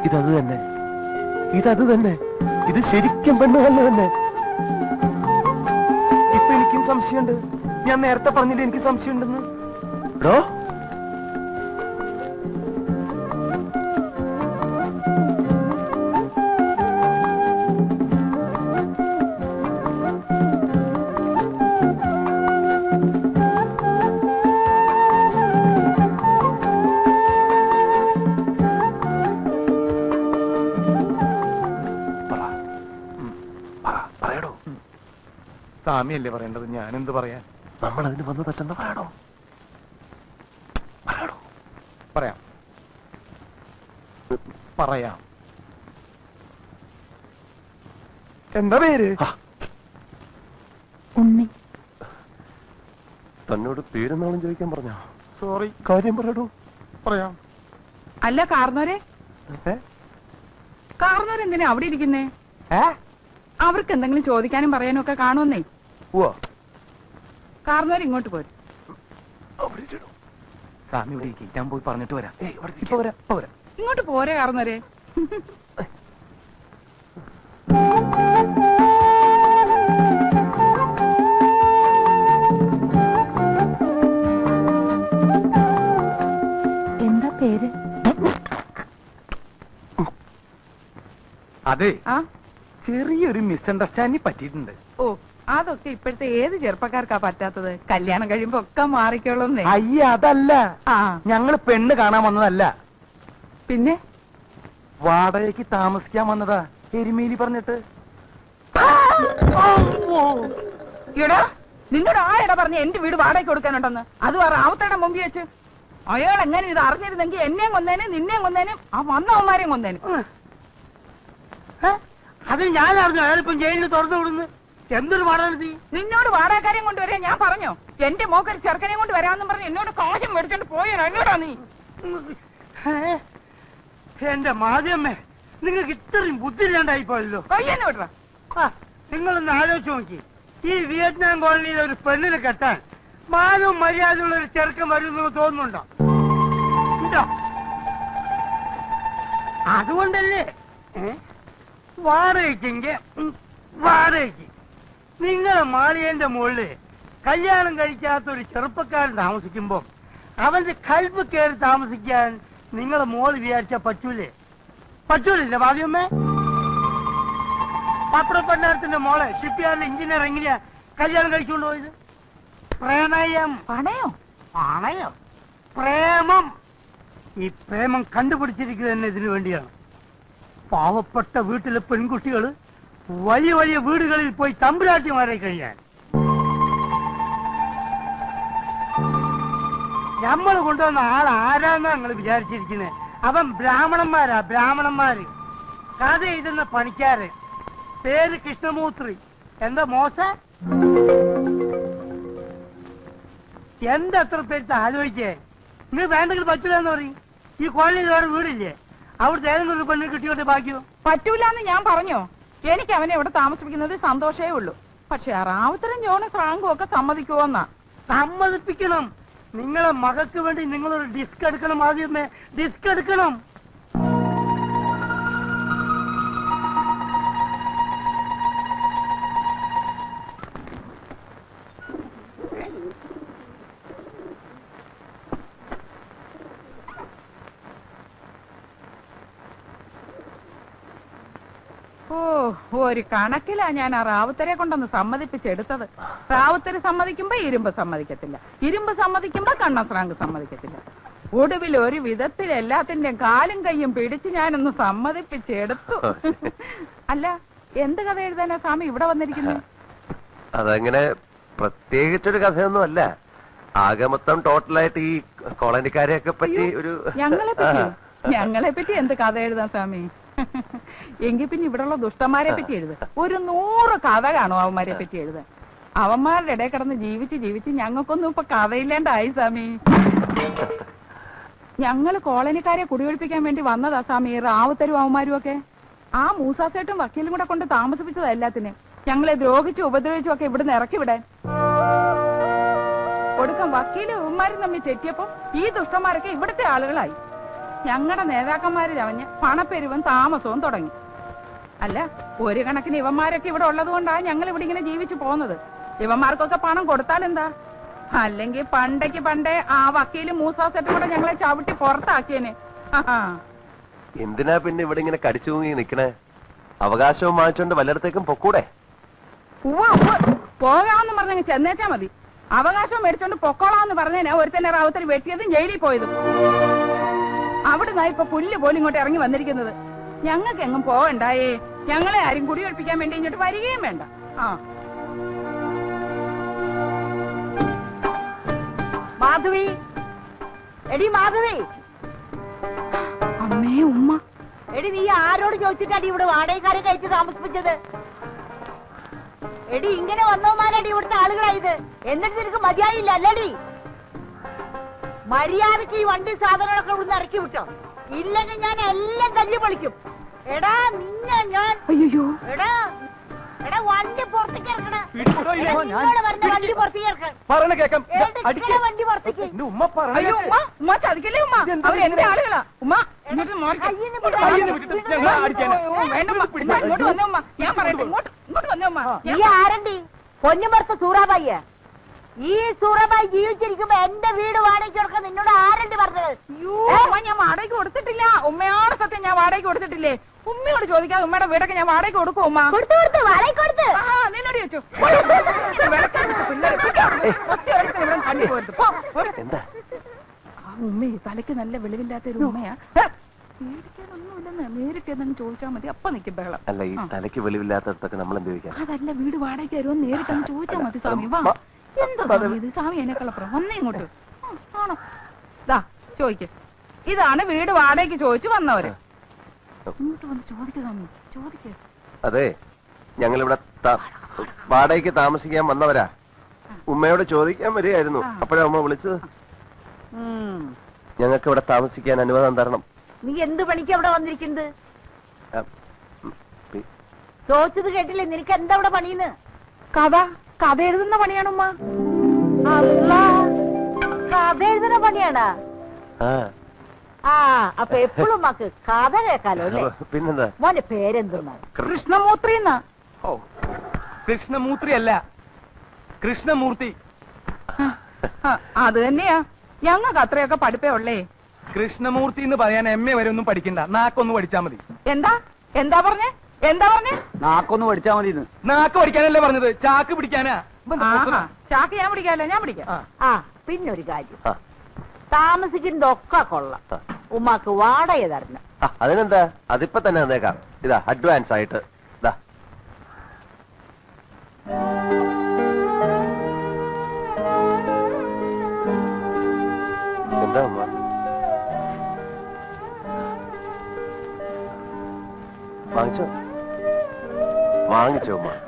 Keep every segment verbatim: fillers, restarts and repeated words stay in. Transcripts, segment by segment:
ഇതത് തന്നെ, ഇതത് തന്നെ, ഇത് ശരിക്കും പെണ്ണ് തന്നെ തന്നെ. ഇപ്പൊ എനിക്കും സംശയമുണ്ട്. ഞാൻ നേരത്തെ പറഞ്ഞില്ല എനിക്ക് സംശയമുണ്ടെന്ന്. ഡോ സ്വാമിയല്ലേ പറയേണ്ടത്, ഞാനെന്ത് പറയാൻ? നമ്മൾ അതിന് വന്ന് പറ്റുന്ന പറയണോ? പറയണോ? പറയാം പറയാം എന്താ പേര്? ഉണ്ണി. തന്നോട് പേരെന്നാളും ചോദിക്കാൻ പറഞ്ഞോ? സോറി, കാര്യം പറയടോ. പറയാം. അല്ല കാർന്നോരെ, കാർന്നോരെന്തിനാ അവിടെ ഇരിക്കുന്നേ? അവർക്ക് എന്തെങ്കിലും ചോദിക്കാനും പറയാനും ഒക്കെ കാണുമെന്നേ. കാർന്നോര് ഇങ്ങോട്ട് പോരും. സ്വാമി ഇവിടെ ഇരിക്കും, ഞാൻ പോയി പറഞ്ഞിട്ട് വരാം. ഇപ്പൊ വരാം, ഇപ്പൊ വരാം. ഇങ്ങോട്ട് പോരെ കാർന്നോരെ. എന്താ പേര്? അതെ, ചെറിയൊരു മിസ്അണ്ടർസ്റ്റാൻഡിങ് പറ്റിയിട്ടുണ്ട്. ഓ, അതൊക്കെ ഇപ്പോഴത്തെ ഏത് ചെറുപ്പക്കാർക്കാ പറ്റാത്തത്? കല്യാണം കഴിയുമ്പോ ഒക്കെ മാറിക്കോളുന്നേ. അയ്യ അതല്ല, ഞങ്ങള് പെണ്ണ് കാണാൻ വന്നതല്ല. പിന്നെ വാടകയ്ക്ക് താമസിക്കാൻ വന്നതാ, എരുമേലി പറഞ്ഞിട്ട്. എടാ, നിന്നോട് ആ ഇട പറഞ്ഞ എന്റെ വീട് വാടകയ്ക്ക് കൊടുക്കാനുണ്ടെന്ന്. അത് റാവത്തേടെ മുമ്പിൽ വെച്ച് അയാൾ എങ്ങനെ ഇത് അറിഞ്ഞിരുന്നെങ്കിൽ എന്നെയും കൊന്നേനും നിന്നെയും കൊന്നേനും ആ വന്നവന്മാരെയും കൊന്നേനും. അത് ഞാൻ അറിഞ്ഞു. അയാളിപ്പം ജയിലിൽ തുറന്നു വിടുന്നു. എന്തൊരു വാടക? നിന്നോട് വാടകക്കാരെയും കൊണ്ടുവരാൻ ഞാൻ പറഞ്ഞോ? എന്റെ മോക്കൊരു ചെറുക്കനെയും കൊണ്ട് വരാമെന്നും പറഞ്ഞു എന്നോട് കാശം മേടിച്ചോണ്ട് പോയോ? എന്നോടാ നീ? എന്റെ മാധ്യമേ, നിങ്ങൾക്ക് ഇത്രയും ബുദ്ധിയില്ലാണ്ടായി പോയല്ലോ. അയ്യെന്ന് വിടറ. നിങ്ങളൊന്ന് ആലോചിച്ച് നോക്കി, ഈ വിയറ്റ്നാം കോളനിയിൽ ഒരു പെണ്ണിനെ കെട്ടാൻ മാനവും മര്യാദയുള്ള ഒരു ചെറുക്കൻ വരുമെന്ന് തോന്നുന്നുണ്ടോ? അതുകൊണ്ടല്ലേ വാടകയ്ക്കെങ്കിൽ വാടകയ്ക്ക് നിങ്ങളെ മാളിയന്റെ മുകളില് കല്യാണം കഴിക്കാത്ത ഒരു ചെറുപ്പക്കാരൻ താമസിക്കുമ്പോ അവന്റെ കൽപ്പ് കയറി താമസിക്കാൻ നിങ്ങളെ മോള് വിചാരിച്ചാ പറ്റൂലേ? പറ്റൂലില്ല വാദ്യമ്മേ? പത്രപ്പണ്ടാരത്തിന്റെ മോളെ ഷിപ്പ്യാർഡിലെ എഞ്ചിനീയർ എങ്ങനെയാ കല്യാണം കഴിച്ചുകൊണ്ട് പോയത്? പ്രണയം. പണയോ? പണയം, പ്രേമം. ഈ പ്രേമം കണ്ടുപിടിച്ചിരിക്കുന്നത് തന്നെ ഇതിനു വേണ്ടിയാണ്. പാവപ്പെട്ട വീട്ടിലെ പെൺകുട്ടികൾ വലിയ വലിയ വീടുകളിൽ പോയി തമ്പുരാട്ടിമാരെ കഴിയാൻ. നമ്മൾ കൊണ്ടുവന്ന ആൾ ആരാന്നാ നിങ്ങൾ വിചാരിച്ചിരിക്കുന്നത്? അവൻ ബ്രാഹ്മണന്മാരാ, ബ്രാഹ്മണന്മാര്. കഥ എഴുതുന്ന പണിക്കാര്. പേര് കൃഷ്ണമൂർത്തി. എന്താ മോശ? എന്താ എത്ര പേര് ആലോചിച്ചേ? നിങ്ങൾ വേണ്ടെങ്കിൽ പറ്റൂലെന്ന് പറയും. ഈ കോളനിയിൽ വേറെ വീടില്ലേ? അവിടുത്തെ ഏതെങ്കിലും ഒരു പെണ്ണിന് കിട്ടിയോട്ടെ ബാക്കിയോ? പറ്റൂലെന്ന് ഞാൻ പറഞ്ഞോ? എനിക്ക് അവനെ ഇവിടെ താമസിപ്പിക്കുന്നത് സന്തോഷമേ ഉള്ളൂ. പക്ഷെ റാവുത്തരം ജോണും ഫ്രാങ്കും ഒക്കെ സമ്മതിക്കുമോന്നാ? സമ്മതിപ്പിക്കണം. നിങ്ങളെ മകൾക്ക് വേണ്ടി നിങ്ങളൊരു ഡിസ്ക് എടുക്കണം. ആദ്യമേ ഡിസ്ക് എടുക്കണം. ഓ, ഒരു കണക്കിലാ ഞാൻ ആ റാവുത്തരെ കൊണ്ടൊന്ന് സമ്മതിപ്പിച്ചെടുത്തത്. റാവുത്തര് സമ്മതിക്കുമ്പോ ഇരുമ്പ് സമ്മതിക്കത്തില്ല, ഇരുമ്പ് സമ്മതിക്കുമ്പോ കണ്ണസ്രാങ്ക് സമ്മതിക്കത്തില്ല. ഒടുവിൽ ഒരു വിധത്തിൽ എല്ലാത്തിന്റെയും കാലും കയ്യും പിടിച്ച് ഞാനൊന്ന് സമ്മതിപ്പിച്ചെടുത്തു. അല്ല, എന്ത് കഥ എഴുതാനാ സ്വാമി ഇവിടെ വന്നിരിക്കുന്നത്? അതങ്ങനെ പ്രത്യേകിച്ചൊരു കഥയൊന്നും അല്ല. ആകെ മൊത്തം ടോട്ടലായിട്ട് ഈ കോളനിക്കാരെയൊക്കെ പറ്റി ഒരു ഞങ്ങളെ പറ്റി ഞങ്ങളെ പറ്റി എന്ത് കഥ എഴുതാൻ സ്വാമി? എങ്കിൽ പിന്നെ ഇവിടെയുള്ള ദുഷ്ടന്മാരെ പറ്റി എഴുത. ഒരു നൂറ് കഥ കാണും അവന്മാരെ പറ്റി എഴുതാൻ. അവന്മാരുടെ ഇടയിൽ കിടന്ന് ജീവിച്ച് ജീവിച്ച് ഞങ്ങൾക്കൊന്നും ഇപ്പൊ കഥയില്ലാണ്ടായി സ്വാമി. ഞങ്ങള് കോളനിക്കാരെ കുടിയൊഴിപ്പിക്കാൻ വേണ്ടി വന്നതാ സ്വാമി, റാവുത്തരും അവന്മാരും ഒക്കെ. ആ മൂസാസേട്ടും വക്കീലും കൂടെ കൊണ്ട് താമസിപ്പിച്ചതാ എല്ലാത്തിനെ. ഞങ്ങളെ ദ്രോഹിച്ചും ഉപദ്രവിച്ചും ഒക്കെ ഇവിടുന്ന് ഇറക്കി വിടാൻ. കൊടുക്കാൻ വക്കീലും അവന്മാരും തമ്മിൽ തെറ്റിയപ്പോ ഈ ദുഷ്ടന്മാരൊക്കെ ഇവിടുത്തെ ആളുകളായി. ഞങ്ങളുടെ നേതാക്കന്മാര് ചവഞ്ഞ് പണപ്പെരുവും താമസവും തുടങ്ങി. അല്ല, ഒരു കണക്കിന് ഇവന്മാരൊക്കെ ഇവിടെ ഉള്ളത് കൊണ്ടാണ് ഞങ്ങൾ ഇവിടെ ഇങ്ങനെ ജീവിച്ചു പോകുന്നത്. ഇവന്മാർക്കൊക്കെ പണം കൊടുത്താൽ എന്താ? അല്ലെങ്കിൽ പണ്ടേക്ക് പണ്ടേ ആ വക്കീലും മൂസാ സെറ്റും കൂടെ ഞങ്ങളെ ചവിട്ടി പുറത്താക്കിയേനെ. എന്തിനാ പിന്നെ ഇവിടെ ഇങ്ങനെ കടിച്ചു തൂങ്ങി നിക്കണേ? അവകാശവും വാങ്ങിച്ചോണ്ട് വല്ലയിടത്തേക്കും പൊക്കൂടെ? ഉവ്വ ഉവ്വ്, പോകാമെന്ന് പറഞ്ഞങ്ങ് ചെന്നേച്ചാ മതി. അവകാശം മേടിച്ചോണ്ട് പൊക്കോളാന്ന് പറഞ്ഞേനാ ഒരുത്തന്നെ റാവുത്തർ വെട്ടിയതും ജയിലിൽ പോയതും. അവിടുന്ന് ഇപ്പൊ പുല്ല് പോലും ഇങ്ങോട്ട് ഇറങ്ങി വന്നിരിക്കുന്നത്. ഞങ്ങൾക്ക് എങ്ങും പോകണ്ടായേ. ഞങ്ങളെ ആരും കുടിയൊഴിപ്പിക്കാൻ വേണ്ടി ഇങ്ങോട്ട് വരികയും വേണ്ട. ആ മാധവി, എടി മാധവി. അമ്മേ ഉമ്മ. എടി നീ ആരോട് ചോദിച്ചിട്ടാടി ഇവിടെ വാടകക്കാരെ കയറ്റി താമസിപ്പിച്ചത്? എടി ഇങ്ങനെ വന്നവന്മാരടി ഇവിടുത്തെ ആളുകളായത്. എന്നിട്ട് നിനക്ക് മതിയായില്ല അല്ലടി? മര്യാദക്ക് ഈ വണ്ടി സാധനങ്ങളൊക്കെ ഇവിടുന്ന് ഇറക്കി വിട്ടോ, ഇല്ലെങ്കിൽ ഞാൻ എല്ലാം തല്ലി പൊളിക്കും. എടാ നിന്നെ ഞാൻ അയ്യോ എടാ എടാ വണ്ടി പുറത്തേക്ക് ഇറക്കണം. വണ്ടി പുറത്തേക്ക് ഇറക്കണം. വണ്ടി പുറത്തേക്ക്. അയ്യോ ഉമ്മ, ഉമ്മ ചതിക്കല്ലേ ഉമ്മ. അവർ എന്റെ ആളുകളാ ഉമ്മ. ഇങ്ങോട്ട് മാറിക്ക്. വേണ്ട ഉമ്മ, ഇങ്ങോട്ട് വന്നേ ഉമ്മ. ഞാൻ പറയട്ടെ, ഇങ്ങോട്ട് ഇങ്ങോട്ട് വന്നേ ഉമ്മ. നീ ആരണ്ടി? പൊന്നുമർത്ത സൂറാബായിയ? ഈ സൂറാബായി ജീവിച്ചിരിക്കുമ്പോ എന്റെ വീട് വാടകയ്ക്ക് കൊടുക്കാൻ നിന്നോട് ആരണ്ടി പറഞ്ഞത്? അയ്യോ ഉമ്മ, ഞാൻ വാടകയ്ക്ക് കൊടുത്തിട്ടില്ല. ഉമ്മയോട് സത്യം ഞാൻ വാടകയ്ക്ക് കൊടുത്തിട്ടില്ലേ? ഉമ്മയോട് ചോദിക്കാതെ ഉമ്മയുടെ വീടൊക്കെ ഞാൻ വാടകയ്ക്ക് കൊടുക്കും ഉമ്മ. കൊടുത്തു കൊടുത്ത് വാടകയ്ക്ക് കൊടുത്ത്. ആ നിന്നോട് ചോദിച്ചു. എന്താ ഉമ്മയെ തലയ്ക്ക് നല്ല വെളിവില്ലാത്ത ഒരു ഉമ്മയാ. പേടിക്കാനൊന്നുമില്ലെന്ന് നേരിട്ട് എന്നങ്ങ് ചോദിച്ചാൽ മതി. അപ്പൊ നിൽക്കും ബഹളം. അല്ല, ഈ തലയ്ക്ക് വെളിവില്ലാത്തടത്തൊക്കെ നമ്മൾ എന്ത് ചോദിക്കാം? അതല്ല, വീട് വാടകയ്ക്ക് വരുമെന്ന് നേരിട്ട് അങ്ങ് ചോദിച്ചാൽ മതി. സ്വാമി വാ. എന്താ സ്വാമി ഇത്? സ്വാമി എന്നെക്കളപ്പുറം വന്നേ ഇങ്ങോട്ട്. ആണോ? ദാ ചോദിക്ക. ഇതാണ് വീട് വാടകയ്ക്ക് ചോദിച്ചു വന്നവര്. ഇങ്ങോട്ട് വന്ന് ചോദിക്കുക സ്വാമി, ചോദിക്ക. അതെ, ഞങ്ങളിവിടെ വാടകയ്ക്ക് താമസിക്കാൻ വന്നവരാ. ഉമ്മയോട് ചോദിക്കാൻ വരികയായിരുന്നു. അപ്പോഴാ ഉമ്മ വിളിച്ചത്. ഞങ്ങൾക്ക് ഇവിടെ താമസിക്കാൻ അനുവാദം തരണം. നീ എന്ത് പണിക്ക് അവിടെ വന്നിരിക്കുന്നത്? ചോദിച്ചത് കേട്ടില്ലേ? നിനക്ക് എന്താ അവിടെ പണിന്ന്? കഥ കഥ എഴുതുന്ന പണിയാണ് ഉമ്മ. അല്ല, കഥ എഴുതുന്ന പണിയാണാ? ആ, അപ്പൊ എപ്പോഴും ഉമ്മക്ക് കഥ കേക്കാലോ അല്ലേ? പിന്നെന്താ? മോന്റെ പേരെന്തെന്നാ? കൃഷ്ണമൂർത്തി എന്നാ. ഓ, കൃഷ്ണമൂർത്തി അല്ല, കൃഷ്ണമൂർത്തി. അത് തന്നെയാ. ഞങ്ങൾക്ക് അത്രയൊക്കെ പഠിപ്പേ ഉള്ളേ. കൃഷ്ണമൂർത്തി എന്ന് പറയാൻ എം എ വരെ ഒന്നും പഠിക്കണ്ട, നാക്കൊന്ന് പഠിച്ചാ മതി. എന്താ എന്താ പറഞ്ഞേ? എന്താ പറഞ്ഞേ? നാക്കൊന്ന് പഠിച്ചാ മതി. നാക്ക് പഠിക്കാനല്ലേ പറഞ്ഞത്? ചാക്ക് പിടിക്കാനാ? ചാക്ക് ഞാൻ പിടിക്കാല്ലോ, ഞാൻ പിടിക്കാം. ആ, പിന്നൊരു കാര്യം, താമസിക്കുന്നതൊക്കെ കൊള്ളാം. ഉമ്മാക്ക് വാടക തരണം. അതിനെന്താ? അതിപ്പോ തന്നെ തന്നേക്കാം. ഇതാ അഡ്വാൻസ് ആയിട്ട്. ഇതാ എന്താ ഉമ്മ? വാങ്ങിച്ചോ വാങ്ങിച്ചോ ഉമ്മ.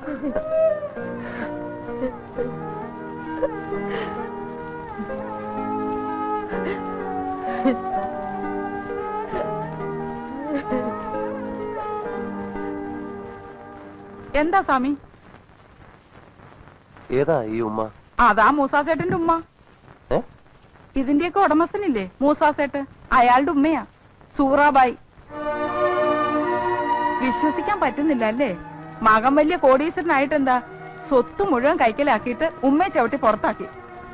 എന്താ സ്വാമി? ഏതാ ഈ ഉമ്മ? അതാ മൂസാസേട്ടന്റെ ഉമ്മ. ഏ? ഇതിന്റെയൊക്കെ ഉടമസ്ഥനില്ലേ മൂസാസേട്ട്, അയാളുടെ ഉമ്മയാ സൂറാബായി. വിശ്വസിക്കാൻ പറ്റുന്നില്ല അല്ലേ? മകൻ വലിയ കോടീശ്വരനായിട്ട് എന്താ സ്വത്ത് മുഴുവൻ കൈക്കലാക്കിയിട്ട് ഉമ്മയെ ചവിട്ടി പുറത്താക്കി.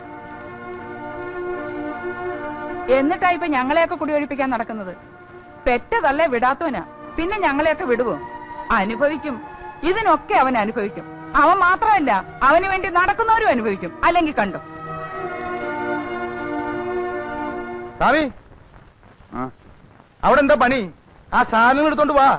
എന്നിട്ടാ ഇപ്പൊ ഞങ്ങളെയൊക്കെ കുടിയൊഴിപ്പിക്കാൻ നടക്കുന്നത്. പെറ്റതല്ലേ വിടാത്തവനാ, പിന്നെ ഞങ്ങളെയൊക്കെ വിടുവോ? അനുഭവിക്കും. ഇതിനൊക്കെ അവൻ അനുഭവിക്കും. അവൻ മാത്രമല്ല, അവന് വേണ്ടി നടക്കുന്നവരും അനുഭവിക്കും. അല്ലെങ്കിൽ കണ്ടോ? സ്വാമി, അവിടെ എന്താ പണി? ആ സാധനം എടുത്തോണ്ട് വാ.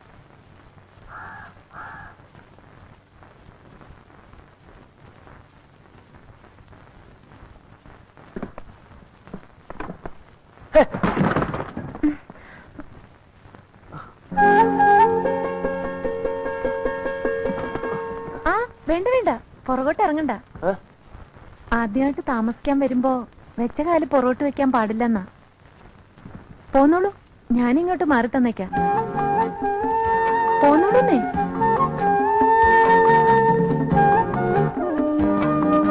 ആ വേണ്ട വേണ്ട, പുറകോട്ട് ഇറങ്ങണ്ട. ആദ്യമായിട്ട് താമസിക്കാൻ വരുമ്പോ വെച്ച കാല് പുറകോട്ട് വെക്കാൻ പാടില്ലെന്നാ. പോന്നോളൂ, ഞാനിങ്ങോട്ട് മാറി തന്നേക്കാം. പോന്നോളൂന്നേ.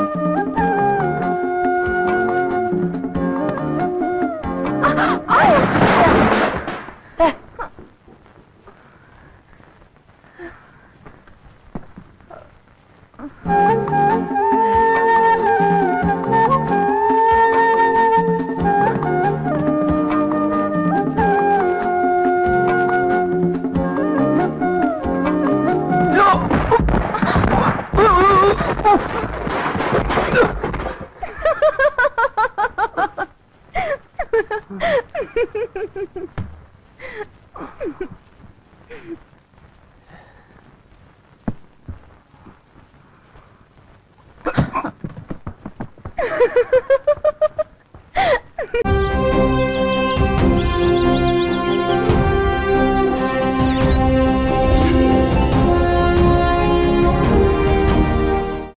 ആ